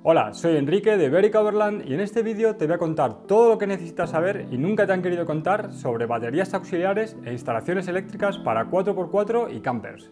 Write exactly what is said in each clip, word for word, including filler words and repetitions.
Hola, soy Enrique de Berica Overland y en este vídeo te voy a contar todo lo que necesitas saber y nunca te han querido contar sobre baterías auxiliares e instalaciones eléctricas para cuatro por cuatro y campers.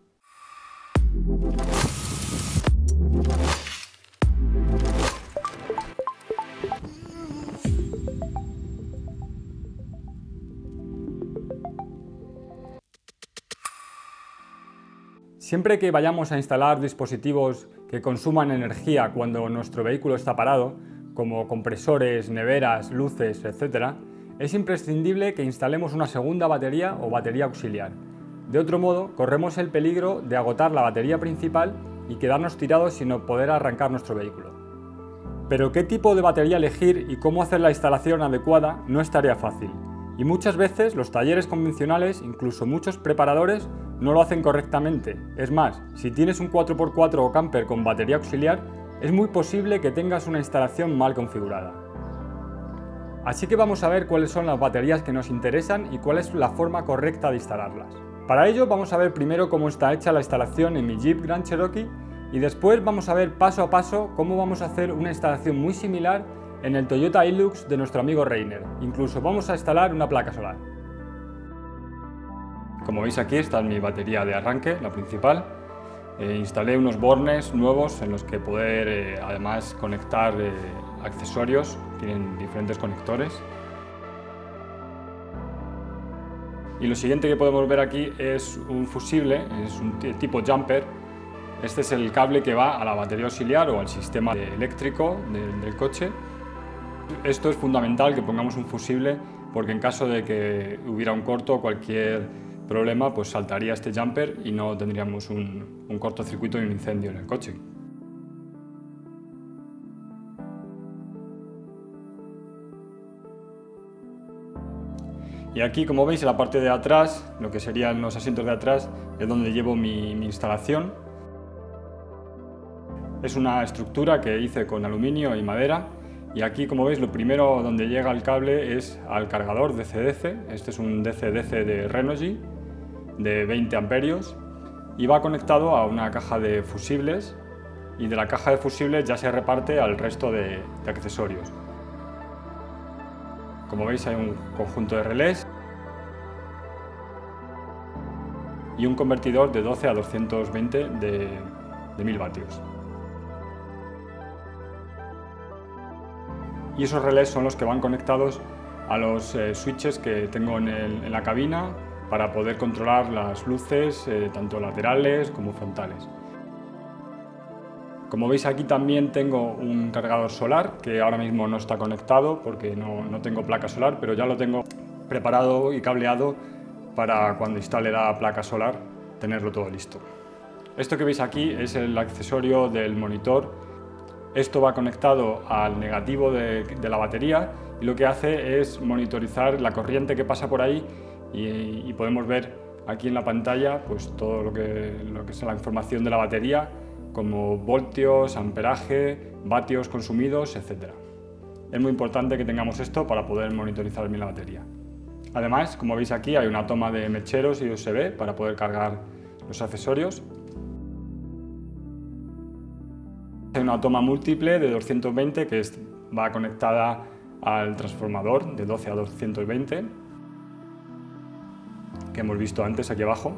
Siempre que vayamos a instalar dispositivos que consuman energía cuando nuestro vehículo está parado, como compresores, neveras, luces, etcétera, es imprescindible que instalemos una segunda batería o batería auxiliar. De otro modo, corremos el peligro de agotar la batería principal y quedarnos tirados sin poder arrancar nuestro vehículo. Pero ¿qué tipo de batería elegir y cómo hacer la instalación adecuada? No es tarea fácil. Y muchas veces los talleres convencionales, incluso muchos preparadores, no lo hacen correctamente. Es más, si tienes un cuatro por cuatro o camper con batería auxiliar, es muy posible que tengas una instalación mal configurada. Así que vamos a ver cuáles son las baterías que nos interesan y cuál es la forma correcta de instalarlas. Para ello vamos a ver primero cómo está hecha la instalación en mi Jeep Grand Cherokee y después vamos a ver paso a paso cómo vamos a hacer una instalación muy similar en el Toyota Hilux de nuestro amigo Reiner. Incluso vamos a instalar una placa solar. Como veis aquí está mi batería de arranque, la principal. Eh, instalé unos bornes nuevos en los que poder eh, además conectar eh, accesorios, tienen diferentes conectores. Y lo siguiente que podemos ver aquí es un fusible, es un tipo jumper. Este es el cable que va a la batería auxiliar o al sistema eléctrico del, del coche. Esto es fundamental que pongamos un fusible porque en caso de que hubiera un corto o cualquier problema, pues saltaría este jumper y no tendríamos un, un cortocircuito y un incendio en el coche. Y aquí, como veis, en la parte de atrás, lo que serían los asientos de atrás, es donde llevo mi, mi instalación. Es una estructura que hice con aluminio y madera. Y aquí, como veis, lo primero donde llega el cable es al cargador D C D C. Este es un D C D C de Renogy de veinte amperios y va conectado a una caja de fusibles y de la caja de fusibles ya se reparte al resto de, de accesorios. Como veis hay un conjunto de relés y un convertidor de doce a doscientos veinte de, de mil vatios. Y esos relés son los que van conectados a los eh, switches que tengo en, el, en la cabina para poder controlar las luces, eh, tanto laterales como frontales. Como veis aquí también tengo un cargador solar que ahora mismo no está conectado porque no, no tengo placa solar, pero ya lo tengo preparado y cableado para cuando instale la placa solar tenerlo todo listo. Esto que veis aquí es el accesorio del monitor. Esto va conectado al negativo de, de la batería y lo que hace es monitorizar la corriente que pasa por ahí y, y podemos ver aquí en la pantalla pues, todo lo que, lo que es la información de la batería, como voltios, amperaje, vatios consumidos, etcétera. Es muy importante que tengamos esto para poder monitorizar bien la batería. Además, como veis aquí, hay una toma de mecheros y U S B para poder cargar los accesorios. Hay una toma múltiple de doscientos veinte que es, va conectada al transformador de doce a doscientos veinte que hemos visto antes aquí abajo.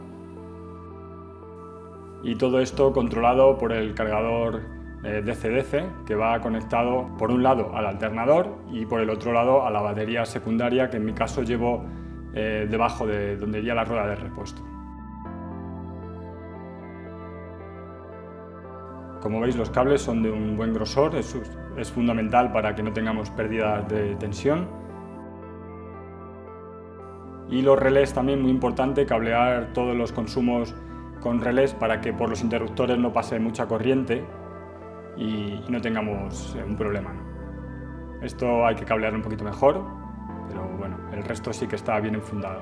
Y todo esto controlado por el cargador eh, D C D C que va conectado por un lado al alternador y por el otro lado a la batería secundaria que en mi caso llevo eh, debajo de donde iría la rueda de repuesto. Como veis, los cables son de un buen grosor, es, es fundamental para que no tengamos pérdidas de tensión. Y los relés también, muy importante, cablear todos los consumos con relés para que por los interruptores no pase mucha corriente y, y no tengamos un problema, ¿no? Esto hay que cablearlo un poquito mejor, pero bueno, el resto sí que está bien enfundado.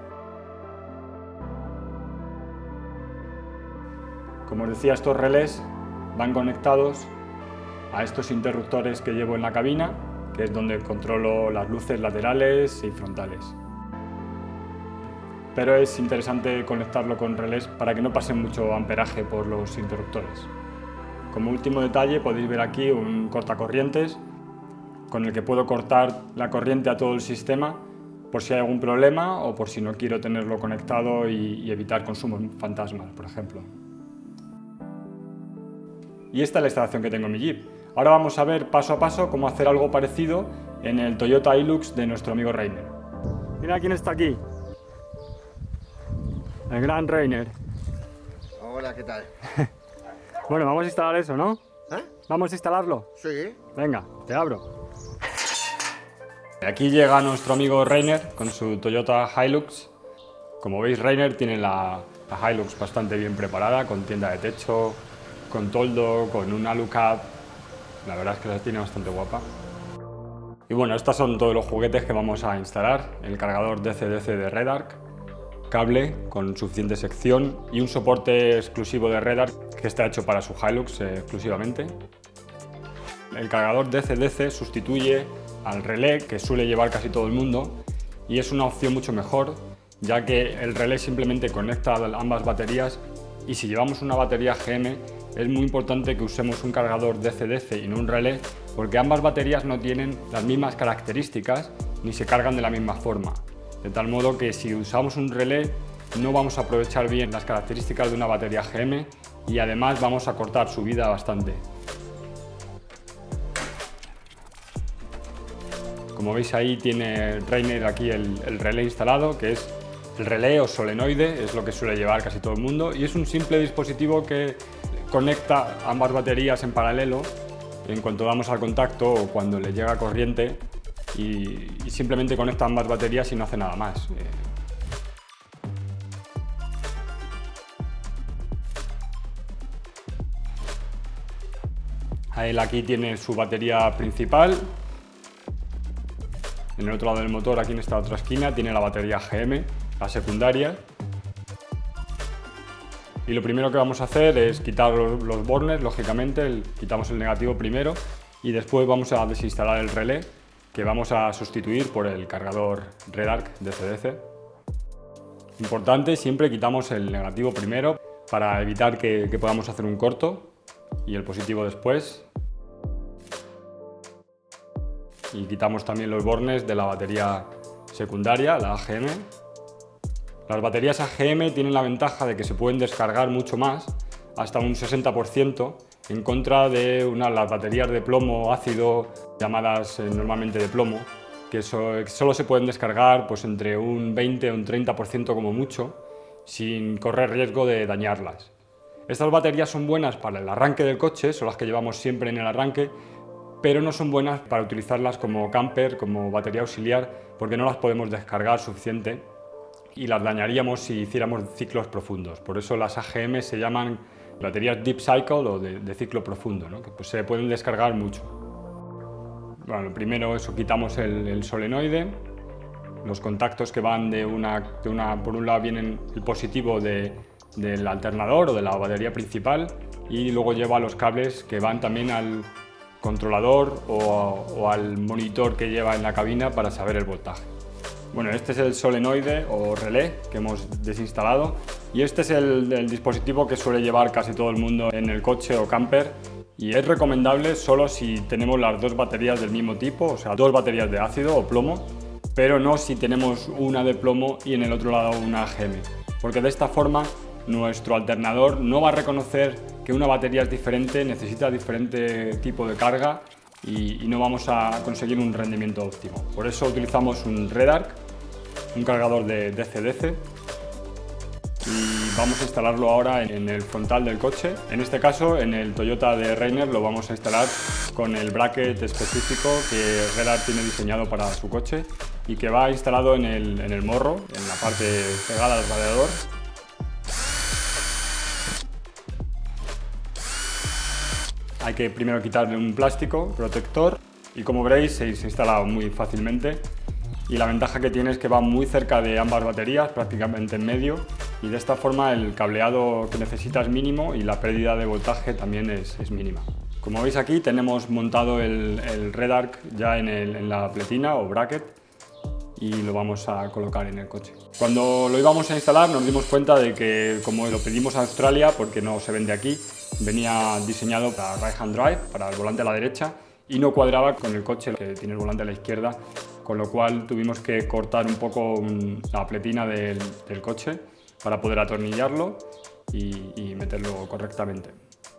Como os decía, estos relés van conectados a estos interruptores que llevo en la cabina, que es donde controlo las luces laterales y frontales. Pero es interesante conectarlo con relés para que no pase mucho amperaje por los interruptores. como último detalle podéis ver aquí un cortacorrientes con el que puedo cortar la corriente a todo el sistema por si hay algún problema o por si no quiero tenerlo conectado y, y evitar consumos fantasmas, por ejemplo. Y esta es la instalación que tengo en mi Jeep. Ahora vamos a ver paso a paso cómo hacer algo parecido en el Toyota Hilux de nuestro amigo Reiner. Mira quién está aquí. El gran Reiner. Hola, ¿qué tal? Bueno, vamos a instalar eso, ¿no? ¿Eh? ¿Vamos a instalarlo? Sí. Venga, te abro. Aquí llega nuestro amigo Reiner con su Toyota Hilux. Como veis, Reiner tiene la, la Hilux bastante bien preparada, con tienda de techo, con toldo, con un alucab. La verdad es que la tiene bastante guapa. Y bueno, estos son todos los juguetes que vamos a instalar. El cargador D C D C de Redarc, cable con suficiente sección y un soporte exclusivo de Redarc que está hecho para su Hilux eh, exclusivamente. El cargador D C D C sustituye al relé que suele llevar casi todo el mundo y es una opción mucho mejor, ya que el relé simplemente conecta ambas baterías y si llevamos una batería G M es muy importante que usemos un cargador D C D C y no un relé, porque ambas baterías no tienen las mismas características ni se cargan de la misma forma. De tal modo que si usamos un relé no vamos a aprovechar bien las características de una batería G M y además vamos a cortar su vida bastante. Como veis ahí tiene Reiner aquí el, el relé instalado, que es el relé o solenoide, es lo que suele llevar casi todo el mundo y es un simple dispositivo que conecta ambas baterías en paralelo en cuanto damos al contacto o cuando le llega corriente y, y simplemente conecta ambas baterías y no hace nada más. Él aquí tiene su batería principal. En el otro lado del motor, aquí en esta otra esquina, tiene la batería G M, la secundaria. Y lo primero que vamos a hacer es quitar los, los bornes, lógicamente, el, quitamos el negativo primero y después vamos a desinstalar el relé que vamos a sustituir por el cargador Redarc D C D C. Importante, siempre quitamos el negativo primero para evitar que, que podamos hacer un corto y el positivo después. Y quitamos también los bornes de la batería secundaria, la A G M. Las baterías A G M tienen la ventaja de que se pueden descargar mucho más, hasta un sesenta por ciento, en contra de una, las baterías de plomo ácido, llamadas eh, normalmente de plomo, que, so, que solo se pueden descargar pues, entre un veinte o un treinta por ciento como mucho, sin correr riesgo de dañarlas. Estas baterías son buenas para el arranque del coche, son las que llevamos siempre en el arranque, pero no son buenas para utilizarlas como camper, como batería auxiliar, porque no las podemos descargar suficiente y las dañaríamos si hiciéramos ciclos profundos. Por eso las A G M se llaman baterías Deep Cycle o de, de ciclo profundo, ¿no? Que pues, se pueden descargar mucho. Bueno, primero eso, quitamos el, el solenoide, los contactos que van de una, de una, por un lado vienen el positivo de, del alternador o de la batería principal y luego lleva los cables que van también al controlador o, o al monitor que lleva en la cabina para saber el voltaje. Bueno, este es el solenoide o relé que hemos desinstalado y este es el, el dispositivo que suele llevar casi todo el mundo en el coche o camper y es recomendable solo si tenemos las dos baterías del mismo tipo, o sea, dos baterías de ácido o plomo, pero no si tenemos una de plomo y en el otro lado una A G M, porque de esta forma nuestro alternador no va a reconocer que una batería es diferente, necesita diferente tipo de carga y, y no vamos a conseguir un rendimiento óptimo. Por eso utilizamos un Redarc, un cargador de D C D C y vamos a instalarlo ahora en el frontal del coche. En este caso, en el Toyota de Reiner lo vamos a instalar con el bracket específico que Redarc tiene diseñado para su coche y que va instalado en el, en el morro, en la parte pegada al radiador. Hay que primero quitarle un plástico protector y como veréis se, se instala muy fácilmente y la ventaja que tiene es que va muy cerca de ambas baterías, prácticamente en medio y de esta forma el cableado que necesita es mínimo y la pérdida de voltaje también es, es mínima. Como veis aquí tenemos montado el, el Redarc ya en, el, en la pletina o bracket y lo vamos a colocar en el coche. Cuando lo íbamos a instalar nos dimos cuenta de que, como lo pedimos a Australia, porque no se vende aquí, venía diseñado para right hand drive, para el volante a la derecha, y no cuadraba con el coche que tiene el volante a la izquierda, con lo cual tuvimos que cortar un poco la pletina del, del coche para poder atornillarlo y, y meterlo correctamente.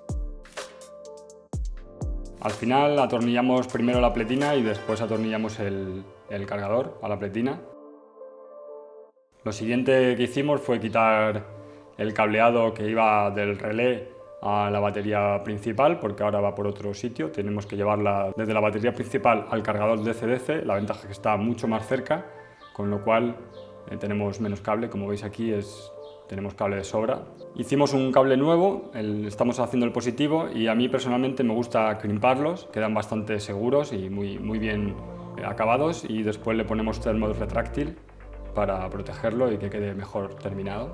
Al final atornillamos primero la pletina y después atornillamos el, el cargador a la pletina. Lo siguiente que hicimos fue quitar el cableado que iba del relé a la batería principal, porque ahora va por otro sitio. Tenemos que llevarla desde la batería principal al cargador D C D C. La ventaja es que está mucho más cerca, con lo cual eh, tenemos menos cable. Como veis aquí es, tenemos cable de sobra. Hicimos un cable nuevo, el, estamos haciendo el positivo, y a mí personalmente me gusta crimparlos, quedan bastante seguros y muy, muy bien acabados, y después le ponemos termo retráctil para protegerlo y que quede mejor terminado.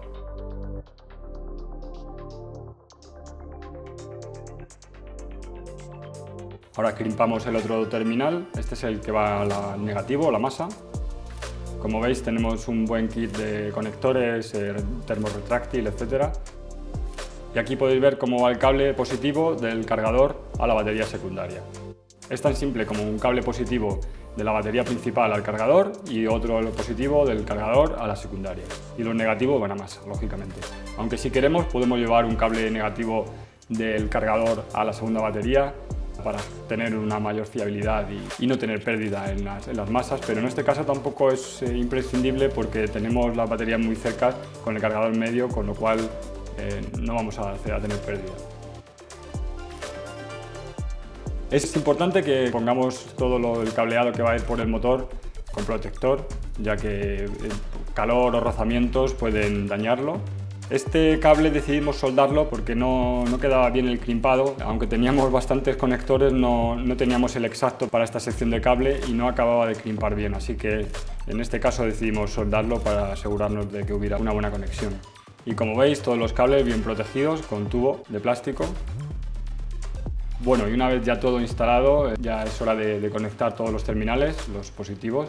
Ahora crimpamos el otro terminal, este es el que va al negativo, la masa. Como veis tenemos un buen kit de conectores, eh, termo retráctil, etcétera. Y aquí podéis ver cómo va el cable positivo del cargador a la batería secundaria. Es tan simple como un cable positivo de la batería principal al cargador y otro positivo del cargador a la secundaria. Y los negativos van a masa, lógicamente. Aunque si queremos podemos llevar un cable negativo del cargador a la segunda batería para tener una mayor fiabilidad y, y no tener pérdida en las, en las masas, pero en este caso tampoco es eh, imprescindible porque tenemos las baterías muy cerca con el cargador medio, con lo cual eh, no vamos a, hacer, a tener pérdida. Es importante que pongamos todo lo, el cableado que va a ir por el motor con protector, ya que el calor o rozamientos pueden dañarlo. Este cable decidimos soldarlo porque no, no quedaba bien el crimpado. Aunque teníamos bastantes conectores, no, no teníamos el exacto para esta sección de cable y no acababa de crimpar bien, así que en este caso decidimos soldarlo para asegurarnos de que hubiera una buena conexión. Y como veis, todos los cables bien protegidos con tubo de plástico. Bueno, y una vez ya todo instalado, ya es hora de, de conectar todos los terminales, los positivos,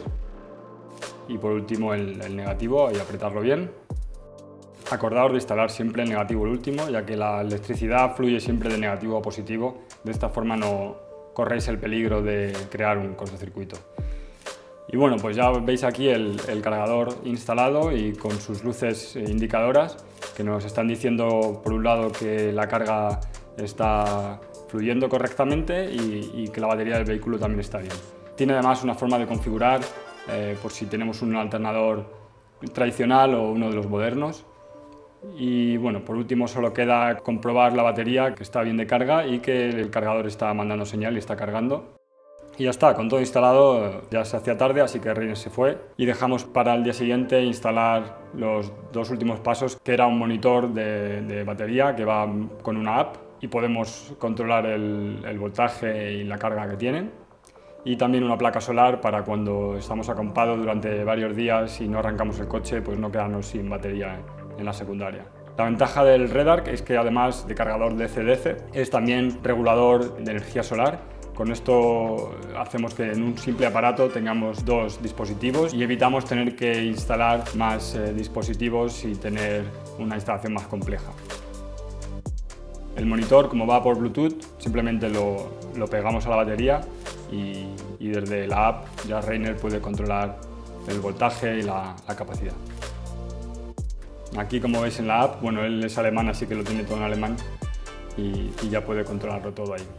y por último el, el negativo, y apretarlo bien. Acordaos de instalar siempre el negativo el último, ya que la electricidad fluye siempre de negativo a positivo. De esta forma no corréis el peligro de crear un cortocircuito. Y bueno, pues ya veis aquí el, el cargador instalado y con sus luces indicadoras que nos están diciendo, por un lado, que la carga está fluyendo correctamente y, y que la batería del vehículo también está bien. Tiene además una forma de configurar eh, por si tenemos un alternador tradicional o uno de los modernos. Y bueno, por último solo queda comprobar la batería que está bien de carga y que el cargador está mandando señal y está cargando. Y ya está, con todo instalado. Ya se hacía tarde, así que Reiner se fue y dejamos para el día siguiente instalar los dos últimos pasos, que era un monitor de, de batería que va con una app y podemos controlar el, el voltaje y la carga que tienen. Y también una placa solar para cuando estamos acampados durante varios días y no arrancamos el coche, pues no quedarnos sin batería en la secundaria. La ventaja del Redarc es que, además de cargador D C D C, es también regulador de energía solar. Con esto hacemos que en un simple aparato tengamos dos dispositivos y evitamos tener que instalar más eh, dispositivos y tener una instalación más compleja. El monitor, como va por Bluetooth, simplemente lo, lo pegamos a la batería y, y desde la app ya Reiner puede controlar el voltaje y la, la capacidad. Aquí, como veis en la app, bueno, él es alemán, así que lo tiene todo en alemán y, y ya puede controlarlo todo ahí.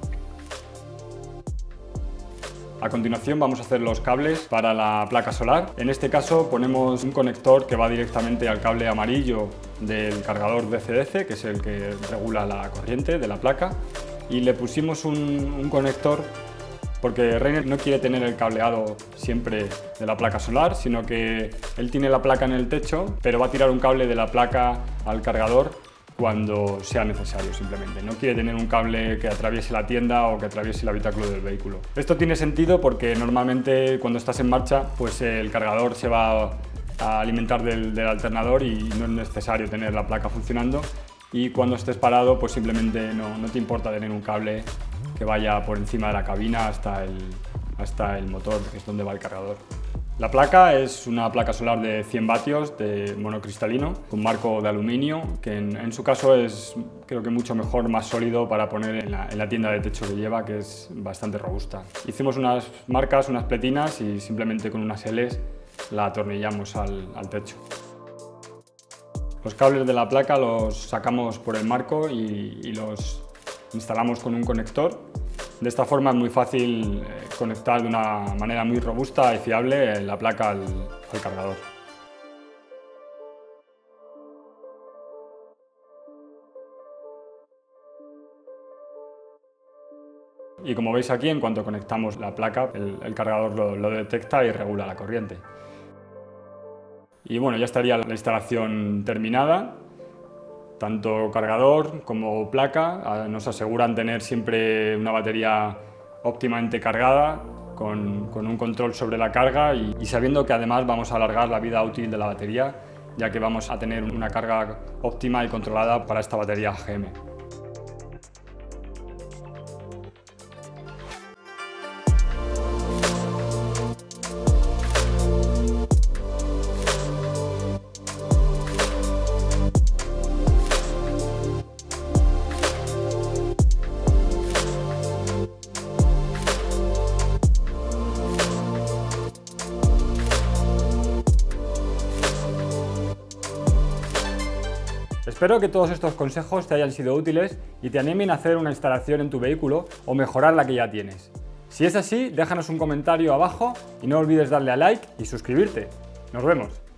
A continuación vamos a hacer los cables para la placa solar. En este caso ponemos un conector que va directamente al cable amarillo del cargador D C D C, que es el que regula la corriente de la placa, y le pusimos un, un conector porque Reiner no quiere tener el cableado siempre de la placa solar, sino que él tiene la placa en el techo, pero va a tirar un cable de la placa al cargador cuando sea necesario simplemente. No quiere tener un cable que atraviese la tienda o que atraviese el habitáculo del vehículo. Esto tiene sentido porque normalmente cuando estás en marcha, pues el cargador se va a alimentar del, del alternador y no es necesario tener la placa funcionando. Y cuando estés parado, pues simplemente no, no te importa tener un cable que vaya por encima de la cabina hasta el, hasta el motor, que es donde va el cargador. La placa es una placa solar de cien vatios de monocristalino con marco de aluminio que en, en su caso es creo que mucho mejor, más sólido para poner en la, en la tienda de techo que lleva, que es bastante robusta. Hicimos unas marcas, unas pletinas y simplemente con unas L's la atornillamos al, al techo. Los cables de la placa los sacamos por el marco y, y los instalamos con un conector. De esta forma es muy fácil eh, conectar de una manera muy robusta y fiable la placa al, al cargador. Y como veis aquí, en cuanto conectamos la placa, el, el cargador lo, lo detecta y regula la corriente. Y bueno, ya estaría la instalación terminada. Tanto cargador como placa nos aseguran tener siempre una batería óptimamente cargada, con, con un control sobre la carga y, y sabiendo que además vamos a alargar la vida útil de la batería, ya que vamos a tener una carga óptima y controlada para esta batería G M. Espero que todos estos consejos te hayan sido útiles y te animen a hacer una instalación en tu vehículo o mejorar la que ya tienes. Si es así, déjanos un comentario abajo y no olvides darle a like y suscribirte. ¡Nos vemos!